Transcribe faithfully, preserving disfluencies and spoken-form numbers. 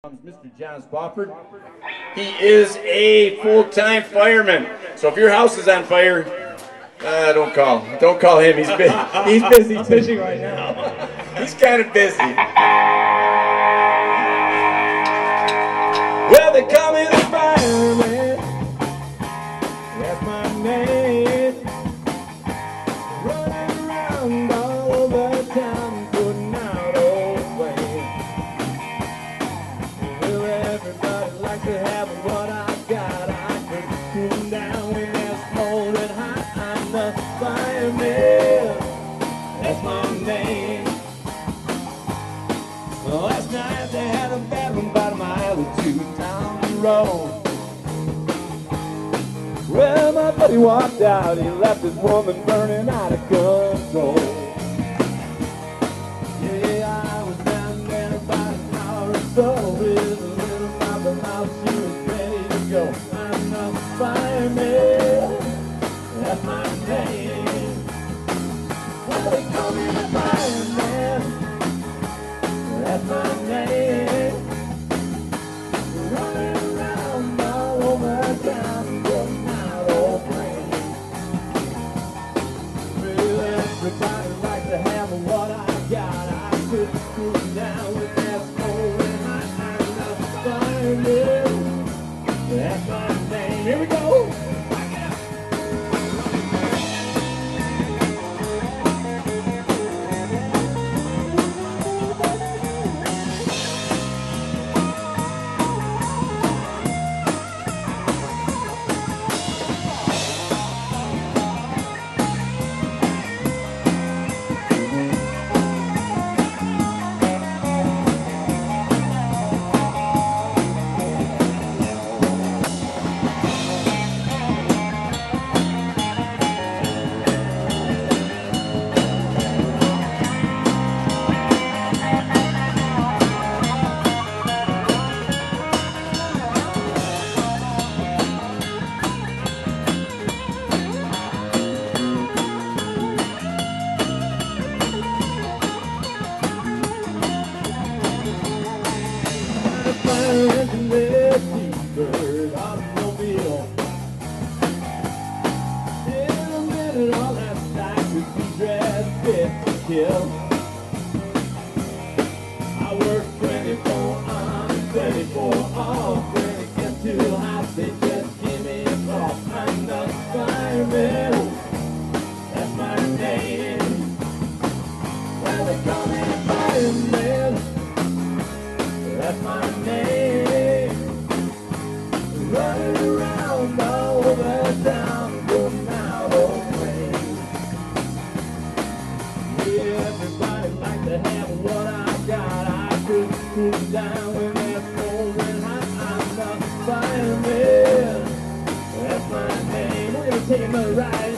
Mister John Spofford. He is a full-time fireman. So if your house is on fire, uh, don't call. Don't call him. He's busy. He's busy fishing right now. He's kind of busy. Well, they call me the fireman. That's my name. Running around all over town, putting out old flames. Well, everybody likes to have what I got. I could cool down when it's cold and hot. I'm the fireman. That's my name. Well, last night they had a bad one about a mile or two down the road. Well, my buddy walked out, he left his woman burning out of control. Yeah, I was down there about an hour or so with a little mouth mouth, she was ready to go. I'm the fireman, that's my name. Well, they call me the fireman, that's my name. Running around all over town, putting out old flames. Well, everybody likes to have what I got. I could cool down with that cold and hot. I'm the fireman, that's my name. Here we go. Bird automobile. In a minute, all that stack would be dressed fit to kill. I work twenty-four on, twenty-four off. When it gets too hot, they just give me a call. I'm the fireman, that's my name. Well, they call me the fireman, that's my name. Running around all over town, going out old flames. Yeah, everybody likes to have what I got. I could cool down when it's cold and hot. I'm the fireman, that's my name. We're gonna take another ride.